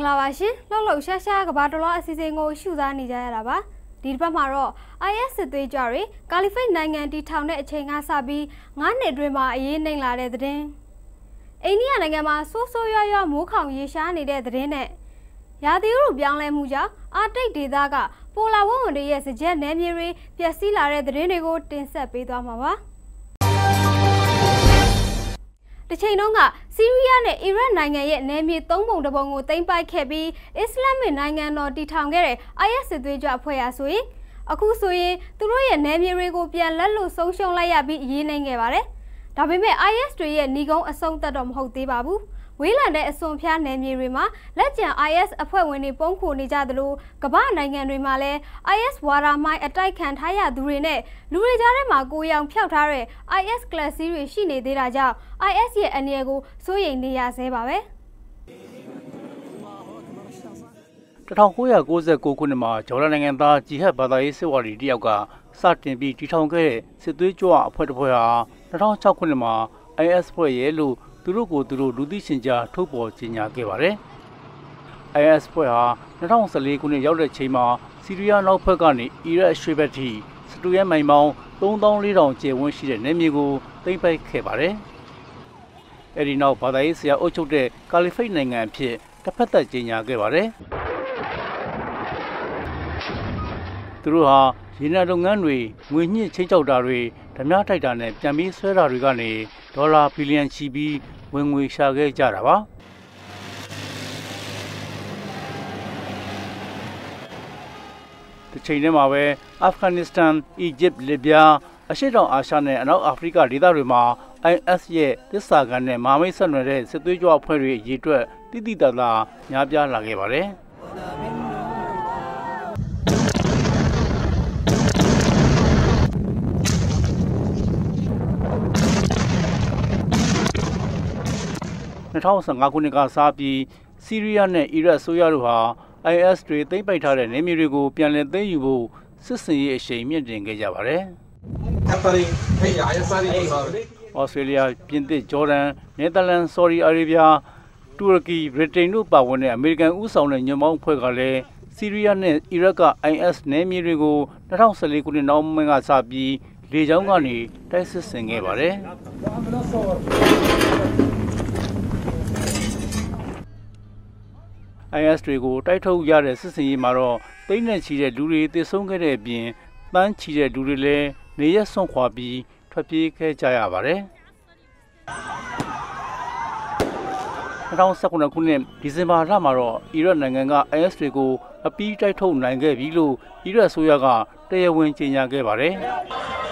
Manglawashi, Lolo Shasha, Batola, Sisingo, Shuza, Nijaraba, Did Pamaro, IS the Jari, Caliphate Nangan, the town at Chenga Sabi, Nane Drima, Yin La de Drin. Any Anagama, so ya Mukam Yishani de Drine. Yadi Rubian Muja, Arte de Daga, Pola woman, the yes, Jen Nemiri, Piasila red Renego, Tinsepi Damawa. The Chinonga, Syria, Iran Nanga yet name it Tongo the Bongo, Tame by Kebi, Islam Nanga nor the Tangere, IS the Japoya Sui, Akusui, Turoya Nemiri Pian Lalo social layabi yin and gevare. Dabime IS to ye Nigo a song that Hoti Babu. Wheeler a song pian name Rima, let your IS appoint when it bonko Nijadlu, Gabana and Rimale, IS Wara my attack can't hire Durine, Lurijarema go young Piotare, IS class series Shine de Raja, IS ye and Yego, so ye Nia Sebawe. Tatankoya goes a coconuma, Jorananga, Jiha Bada is a worry, Diaga, Sartin be Titanke, Situa, Potopoya, Tatan Chakunima, IS for yellow. Turuko Turu Ludishinja, Topo, Chinya Gevare. IS Poya, Natang Sali Kuni Yauda Chima, Syria no Pagani, Ira Shibati, Stuya Maimao, Don't only down Che when she Nemigo, they by Kevare. Eri now Padaisia Ocho de Caliphate and Pie, Tapata Chinya Gevare. Through her, Jinadonganwi, Winnie Chichaudari, Tamata Dane, Jami Sera Rigani, $1 billion CB. When we shall get Jarava. The China, Afghanistan, Egypt, Libya, Ashidon Ashane, and Africa, Ridarima, ISA, the Saga, Mami Sanre, Setujo Peri, Yitua, Didala, Nabia Lagevare. Nakunika Sapi, Syria and Iraq Soyaruha, IS Street, they by Tara, Nemirigo, Pianet, they you, Sissy, Shame, and Gavare. Australia, Pinte, Jordan, Netherlands, Saudi Arabia, Turkey, Britain, Pavone, American Usaun and Yamon Pogale, Syria and Iraq, IS Nemirigo, Natasali couldn't know Manga Sapi, Lejangani, Texas and Gavare. IS Trigo, Taito Yares, Maro, they net cheated Duri, the song at a being, Ban cheated Durile, Naya Song Quabi, Trapic Jayavare. Around Sakuna Kunem, December Ramaro, Iran Nanga, IS Trigo, a P Taito Nanga Vilu, Ira Soyaga, they went in Yagavare.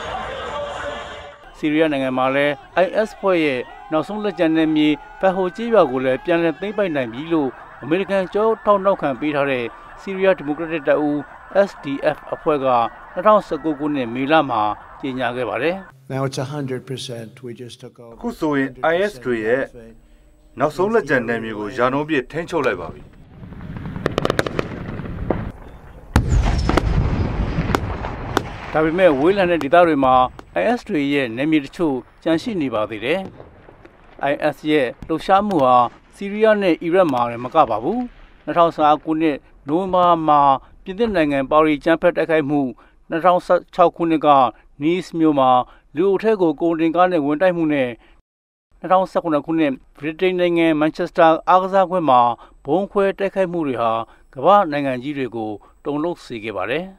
Syria and Male, IS Poye, now some legendary, Paho Jivagule, Pianet, they by Namilu. American Joe Town can beat her Syria Democratic SDF Apuega, around Sagogune Milama, Jinyagavare. Now it's 100%. We just took over. Kuso in IS to now so legend name you Janobi Tencho Levavi. Tabime will and Didarima, IS to ye, Nemir 2, Janshini Badire. IS ye, Lushamua. Syria ne Iran Makababu, Natasa Kune, Numa Ma, Pidin and Bari Jampet Akaimu, Natasa Chaukuniga, Nis Muma, Lutego Golden Garden Wintamune, Natasa Kunakune, Britain and Manchester, Agza Wema, Bonque Tekaimuriha, Gaba Nangan Jirigo, don't look Sigivare.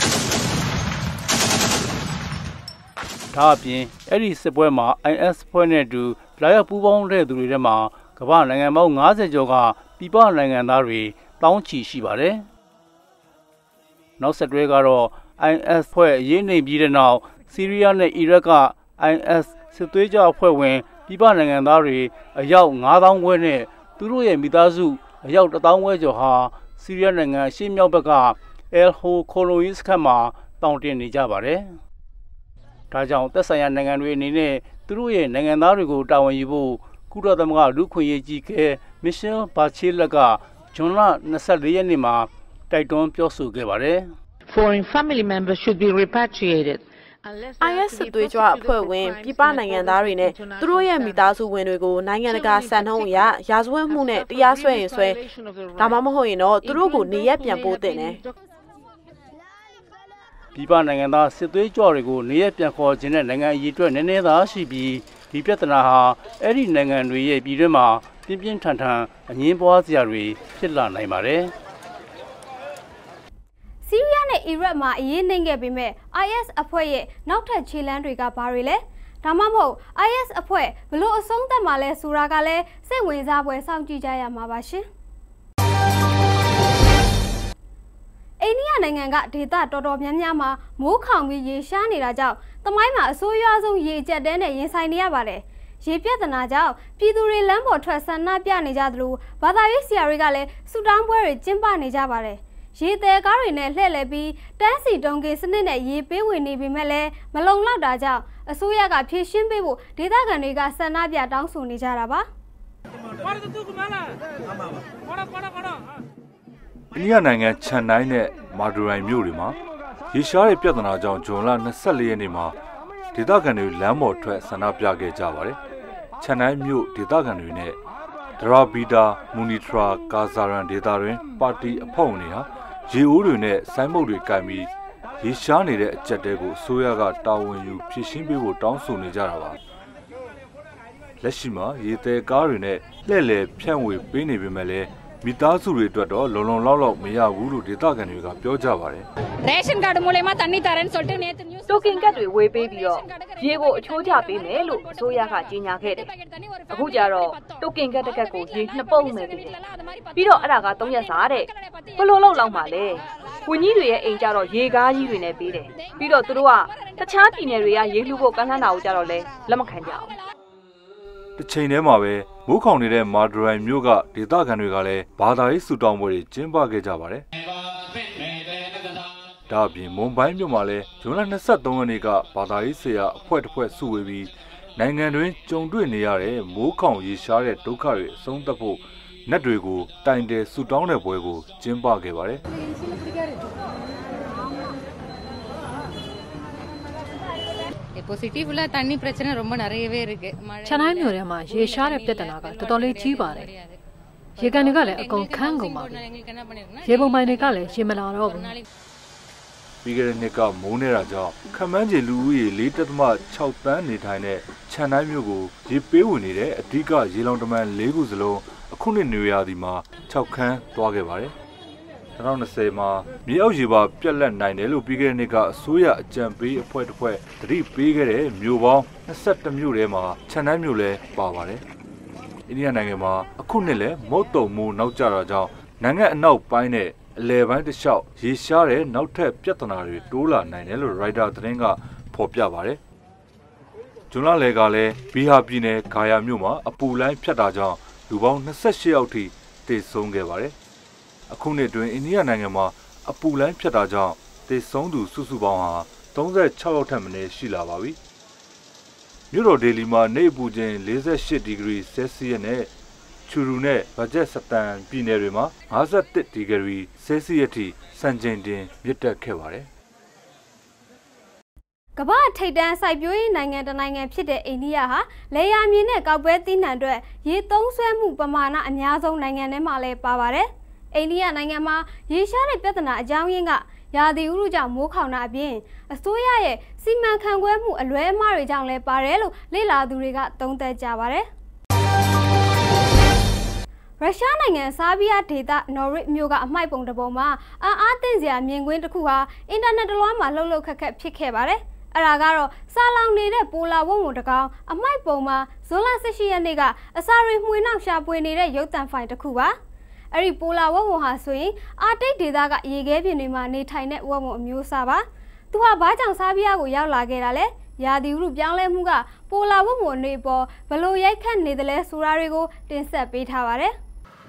Tapi, Eddie Sebuema, IS pointed to Playa Pubon Redurima. Kaban and among Nazi Joga, Pipa and Ari, Bounty Shibare. Now said Regaro, IS Poe Yene Bida now, Syria and Iraq, IS Situaja Poe, Pipa and Ari, a young Nadam Wene, Turu and Midazu, a young downway Joha, Syrian and Shimyabaga, El Ho Colois Kama, Bounty in Jabare. Tajam, Tassayan and Winine, Turu and Ari go down you. Kuradama, Lukuye Jike, Michel Pachilaga, Jona Nasalianima, Titon Piosu Gevare. Foreign family members should be repatriated IS စစ်သွေးကြွအဖွဲ့ဝင်ပြည်ပနိုင်ငံသားတွေနဲ့သူတို့ရဲ့မိသားစုဝင်တွေကိုနိုင်ငံတကာစံနှုန်းအရရာဇဝတ်မှုနဲ့တရားစွဲရင်စွဲဒါမှမဟုတ်ရင်တော့သူတို့ကိုနေရက်ပြန်ပို့တင်တယ်ပြည်ပနိုင်ငံသားစစ်သွေးကြွတွေကိုနေရက်ပြန်ခေါ်ခြင်းတဲ့နိုင်ငံအရေးအတွက်နည်းနည်းသာရှိပြီးဒီပြဿနာဟာအဲ့ဒီနိုင်ငံတွေရဲ့ပြည်တွင်းမှာပြင်းပြင်းထန်ထန်အငင်းပွားစရာတွေဖြစ်လာနိုင်ပါတယ်ဆီးရီးယားနဲ့အီရတ်မှာအရေးနှိမ့်ခဲ့ပေမဲ့ IS အဖွဲ့ရဲ့နောက်ထပ်ခြေလှမ်းတွေကဘာတွေလဲဒါမှမဟုတ် IS အဖွဲ့ဘလို့အဆုံးသတ်မှာလဲဆိုတာကလည်းစိတ်ဝင်စားဖွယ်စောင့်ကြည့်ကြရမှာပါရှင်အိန္ဒိယနိုင်ငံကဒေသတော်တော်များများမှာမိုးခေါင်ပြီးရေရှားနေတာကြောင့်သမိုင်းမှာအဆိုးရွားဆုံးရေကျက်တဲနဲ့ရင်ဆိုင်နေရပါတယ်ရေပြဿနာကြောင့်ပြည်သူတွေလမ်းပေါ်ထွက်ဆန္ဒပြနေကြသလိုဘာသာရေးဆရာတွေကလည်းဆုတောင်းပွဲတွေကျင်းပနေကြပါတယ်ရေသည်ကားတွေနဲ့လှည့်လည်ပြီးတန်းစီတုံးကင်းစနစ်နဲ့ရေပေးဝင်နေပေမဲ့လည်းမလုံလောက်တာကြောင့်အစိုးရကဖြည့်ရှင်းပေးဖို့ဒေသခံတွေကဆန္ဒပြတောင်းဆိုနေကြတာပါအိန္ဒိယနိုင်ငံချန်နိုင်းနဲ့မာဒူရိုင်မြို့တွေမှာရေရှားတဲ့ပြဿနာကြောင့်ဇွန်လ24ရက်နေ့မှာဒေသခံတွေလမ်းပေါ်ထွက်ဆန္ဒပြခဲ့ကြပါတယ်။ချန်နိုင်းမြို့ဒေသခံတွေနဲ့ဒရာဘီတာမူနီထရာကာဇာရန်ဒေသတွင်ပါတီအဖွဲ့ဝင်တွေဟာရေအိုးတွေနဲ့ဆိုင်းမုတ်တွေကင်ပြီးရေရှားနေတဲ့အကြက်တဲကိုအစိုးရကတာဝန်ယူဖြည့်ရှင်းပေးဖို့တောင်းဆိုနေကြတာပါ။လက်ရှိမှာရေသည်ကားတွေနဲ့လှည့်လည်ဖြန့်ဝေပေးနေပေမဲ့လည်းမိသားစုတွေအတွက်တော့လုံလုံလောက်မရဘူးလို့ဒေသခံတွေကပြောကြပါတယ်။ Ration card மூலமா தண்ணி தரேன்னு சொல்லிட்டு நேத்து news token card တွေဝေပေးပြီးတော့ရေကိုအချိုးချပေးမယ်လို့အစိုးရကကြေညာခဲ့တယ်။အခုကျတော့ token card တစ်ကတ်ကိုရေ2ပုံမယ်ပြီးတယ်။ပြီးတော့အဲ့ဒါက3ရက်စာတဲ့ဘလို့လောက်မှလဲ။ဝန်ကြီးတွေရဲ့အိမ်ကျတော့ရေကားကြီးတွေနဲ့ပေးတယ်။ပြီးတော့သူတို့ကတခြားပြည်နယ်တွေကရေလှူဖို့ကမ်းလှမ်းတာကိုကြတော့လဲလက်မခံကြဘူး။တစ်ချိန်တည်းမှာပဲမိုးခေါင်နေတဲ့မာဒရိုင်မြို့ကဒေသခံတွေကလည်းဘာသာရေးဆူတောင်းပွဲတွေကျင်းပခဲ့ကြပါတယ်။ဒါအပြင်မွန်ဘိုင်းမြို့မှာလည်းဇွန်လ23ရက်နေ့ကဘာသာရေးဆရာအဖွဲ့တစ်ဖွဲ့စုဝေးပြီးနိုင်ငံတွင်ကြုံတွေ့နေရတဲ့မိုးခေါင်ရေရှားတဲ့ဒုက္ခတွေအဆုံးသတ်ဖို့နတ်တွေကိုတိုင်တယ်ဆူတောင်းတဲ့ပွဲကိုကျင်းပခဲ့ပါတယ်။ positive la தண்ணி பிரச்சனை ரொம்ப நிறையவே இருக்கு ချန်တိုင်းမြို့ထဲမှာရေရှားတဲ့ပြဿနာကတော်တော်လေးကြီးပါတယ်ရေကန်တွေကလည်းအကုန်ခန်းကုန်ပါပြီရေပုံပိုင်းတွေကလည်းရေမလာတော့ဘူးပြီးခဲ့တဲ့နှစ်ကမိုးနေတာကြောင့်ခမန်းကျင်လူဦးရေ4.6 တန်းနေထိုင်တဲ့ချန်တိုင်းမြို့ကိုရေပေးဝင်နေတဲ့အဓိကရေလောင်တမန်၄ခုစလုံးအခုနှစ်နွေရာသီမှာ6ခန်းသွားခဲ့ပါတယ်2020မှာမြေအောက်ရေပါပြက်လက်နိုင်တယ်လို့ပြီးခဲ့တဲ့နှစ်ကအစိုးရအကြံပေးအဖွဲ့တစ်ဖွဲ့တတိပေးခဲ့တဲ့မြို့ပေါင်း22မြို့ထဲမှာချန်တိုင်းမြို့လည်းပါပါတယ်။အိန္ဒိယနိုင်ငံမှာအခုနှစ်လည်းမုတ်တုံမိုးနောက်ကျတာကြောင့်နိုင်ငံအနောက်ပိုင်းနဲ့အလယ်ပိုင်းတစ်လျှောက်ရေရှားတဲ့နောက်ထပ်ပြဿနာတွေတိုးလာနိုင်တယ်လို့ရိုက်တာသတင်းကဖော်ပြပါတယ်။ဇွန်လလယ်ကလည်းဘီဟာပြည်နယ်ဂါယာမြို့မှာအပူလိုင်းဖြတ်တာကြောင့်လူပေါင်း28ယောက်ထိသေဆုံးခဲ့ပါတယ်။အခုနှစ်တွင်အိန္ဒိယနိုင်ငံမှာအပူလိုင်းဖြတ်တာကြောင့်သေဆုံးသူစုစုပေါင်းဟာ36ယောက်ထက်မနည်းရှိလာပါပြီ။မြို့တော်ဒေလီမှာနေအပူချိန်48ဒီဂရီဆဲလ်စီယပ်နဲ့ချူရူနဲ့ဘဂျက်စတန်ပြည်နယ်တွေမှာ51ဒီဂရီဆဲလ်စီယပ်ထိစံချိန်တင်မြင့်တက်ခဲ့ပါတယ်။ကမ္ဘာထိပ်တန်းစိုက်ပျိုးရေးနိုင်ငံတစ်နိုင်ငံဖြစ်တဲ့အိန္ဒိယဟာလေယာဉ်မြေနဲ့ကောက်ပဲသီးနှံအတွက်ရေသုံးစွဲမှုပမာဏအများဆုံးနိုင်ငံထဲမှာလည်းပါပါတယ်။အိန္ဒိယနိုင်ငံမှာရေရှားတဲ့ပြဿနာအကြောင်းရင်းကရာသီဥတုကြောင့်မိုးခေါင်တာအပြင်အစိုးရရဲ့စီမံခန့်ခွဲမှုအလွဲအမှားတွေကြောင့်လည်းပါတယ်လို့လေ့လာသူတွေကသုံးသပ်ကြပါတယ်။ရုရှားနိုင်ငံဆားဘီးယားဒေသနော်ရစ်မြို့ကအမှိုက်ပုံတစ်ပုံမှာအားသင့်စရာမြင်ကွင်းတစ်ခုဟာအင်တာနက်တစ်လွှာမှာလှုပ်လှုပ်ခက်ခက်ဖြစ်ခဲ့ပါတယ်။အဲ့ဒါကတော့စာလောင်နေတဲ့ပိုလာဝုံတကောင်အမှိုက်ပုံမှာဇွန်လ18ရက်နေ့ကအစာတွေမှွေနှောက်ရှာပွေနေတဲ့ရုပ်သံဖိုင်တစ်ခုပါ။အဲ့ဒီပိုလာဝုံဟာဆိုရင်အာတိတ်ဒေသကရေခဲပြင်တွေမှာနေထိုင်တဲ့ဝုံအမျိုးအစားပါ။သူဟာဘာကြောင့်ဆားဘီးယားကိုရောက်လာခဲ့တာလဲ။ရာသီဥတုပြောင်းလဲမှုကပိုလာဝုံအနေပေါ်ဘလို့ရိုက်ခတ်နေတယ်လဲဆိုတာတွေကိုတင်ဆက်ပေးထားပါတယ်။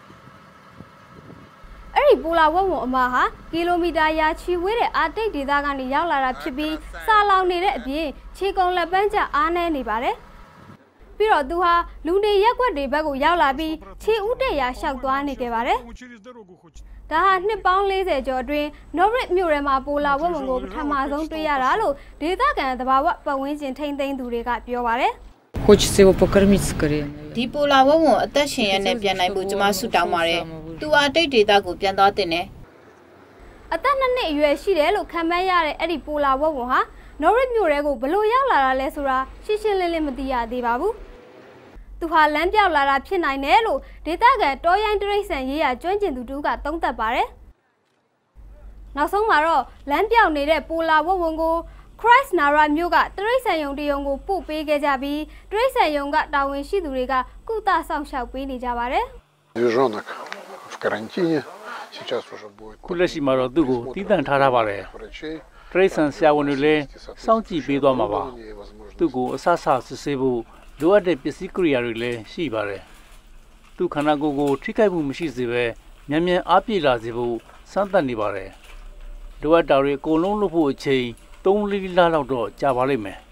အဲ့ဒီပိုလာဝုံအမဟာကီလိုမီတာရာချီဝေးတဲ့အာတိတ်ဒေသကနေရောက်လာတာဖြစ်ပြီးစာလောင်နေတဲ့အပြင်ခြေကုံလက်ပန်းကျအားနည်းနေပါတယ်။ပြီးတော့သူဟာလူနေရက်ွက်တွေဘက်ကိုရောက်လာပြီးခြေဥတက်ရာလျှောက်သွားနေခဲ့ပါတယ်။ဒါဟာနှစ်ပေါင်း40ကျော်အတွင်း Norwich မြို့ထဲမှာပိုလာဝက်ဝံကိုပထမဆုံးတွေ့ရတာလို့ဒေသခံသဘာဝပတ်ဝန်းကျင်ထိန်းသိမ်းသူတွေကပြောပါတယ်။ Хочется его покормить скорее. ဒီပိုလာဝက်ဝံအသက်ရှင်ရတဲ့ပြန်နိုင်ဖို့ကျွန်မဆုတောင်းပါတယ်။သူအတိတ်ဒေသကိုပြန်သွားတင်တယ်။အသက်2နှစ်အရွယ်ရှိတယ်လို့ခံမှန်းရတဲ့အဲ့ဒီပိုလာဝက်ဝံဟာ Norwich မြို့ထဲကိုဘလို့ရောက်လာတာလဲဆိုတာရှင်းရှင်းလင်းလင်းမသိရသေးပါဘူး။သူဟာလမ်းပြောက်လာတာဖြစ်နိုင်တယ်လို့ဒေသခံတောရိုင်းတရိတ်ဆန်ရေးရကျွမ်းကျင်သူတို့ကသုံးသပ်ပါတယ်။နောက်ဆုံးမှာတော့လမ်းပြောက်နေတဲ့ပိုလာဝက်ဝံကို Christ Nara မြို့ကတရိတ်ဆန်ယုံတယုံကိုပို့ပေးခဲ့ကြပြီးတရိတ်ဆန်ယုံကတာဝန်ရှိသူတွေကကုသဆောင်ရှောက်ပေးနေကြပါတယ်။ Движенок в карантине сейчас уже будет. ခုလက်ရှိမှာတော့သူ့ကိုတီးတန့်ထားပါတယ်တရိတ်ဆန်ဆရာဝန်တွေလည်းစောင့်ကြည့်ပေးသွားမှာပါသူ့ကိုအဆအဆစစ်ဆေးဖို့လိုအပ်တဲ့ပစ္စည်းကိရိယာတွေလည်းရှိပါတယ်သူ့ခန္ဓာကိုယ်ကိုထိခိုက်မှုမရှိစေဘဲမြန်မြန်အားပြေလာစေဖို့စမ်းသပ်နေပါတယ်လိုအပ်တာတွေအကုန်လုံးလုပ်ဖို့အချိန်3-4 လလောက်တော့ကြာပါလိမ့်မယ်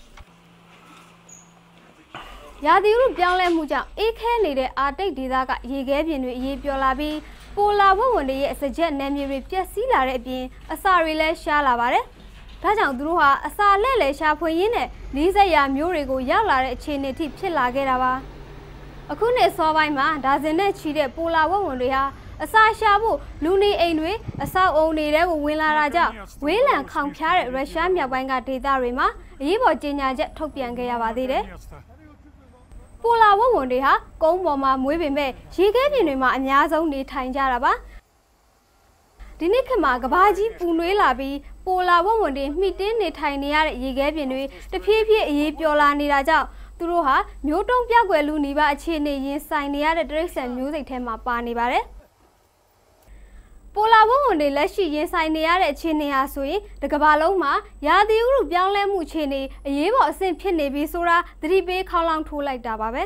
ရာသီဥတုပြောင်းလဲမှုကြောင့်အေးခဲနေတဲ့အာတိတ်ဒေသကရေခဲပြင်တွေအေးပြောလာပြီးပိုလာဝက်ဝံတွေရဲ့စကြက်နယ်မြေတွေပျက်စီးလာတဲ့အပြင်အစာတွေလည်းရှားလာပါတယ်။ဒါကြောင့်သူတို့ဟာအစာလက်လဲရှာဖွေရင်းနဲ့နီးစပ်ရာမျိုးတွေကိုရောက်လာတဲ့အခြေအနေထိဖြစ်လာခဲ့တာပါ။အခုနှစ်စောပိုင်းမှာဒါဇင်နဲ့ချီတဲ့ပိုလာဝက်ဝံတွေဟာအစာရှာဖို့လူနေအိမ်တွေအဆောက်အုံတွေကိုဝင်လာတာကြောင့်ဝေးလံခေါင်ဖျားတဲ့ရုရှားမြောက်ပိုင်းကဒေသတွေမှာအရေးပေါ်ကြေညာချက်ထုတ်ပြန်ခဲ့ရပါသေးတယ်။ပိုလာဝက်ဝံတွေဟာကုန်းပေါ်မှာမွေးပေမဲ့ရေခဲပြင်တွေမှာအများဆုံးနေထိုင်ကြတာပါဒီနေ့ခေတ်မှာကဘာကြီးပူနွေးလာပြီးပိုလာဝက်ဝံတွေမှီတင်းနေထိုင်နေရတဲ့ရေခဲပြင်တွေတဖြည်းဖြည်းအေးပျော်လာနေတာကြောင့်သူတို့ဟာမျိုးတုံးပြောက်ွယ်လူနေပါအခြေအနေရင်ဆိုင်နေရတဲ့တရိတ်ဆန်မျိုးစိတ်ထဲမှာပါနေပါတယ်ပိုလာဝက်ဝံတွေလက်ရှိရင်ဆိုင်နေရတဲ့အခြေအနေဟာဆိုရင်တစ်ကမ္ဘာလုံးမှာရာသီဥတုပြောင်းလဲမှုအခြေအနေအရေးပေါ်အဆင့်ဖြစ်နေပြီဆိုတာသတိပေးခေါင်းလောင်းထိုးလိုက်တာပါပဲ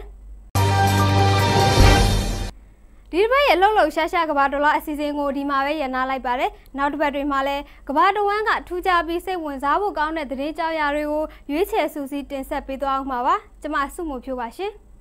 ဒီတစ်ပတ်ရဲ့လှုပ်လှုပ်ရှားရှားကမ္ဘာတော်လာအစီအစဉ်ကိုဒီမှာပဲရနာလိုက်ပါတယ်နောက်တစ်ပတ်တွေမှာလည်းကမ္ဘာတဝန်းကထူးခြားပြီးစိတ်ဝင်စားဖို့ကောင်းတဲ့သတင်းကြောင်းရာတွေကိုရွေးချယ်စူးစီးတင်ဆက်ပေးသွားအောင်ပါကျွန်မစုမှုဖြိုးပါရှင်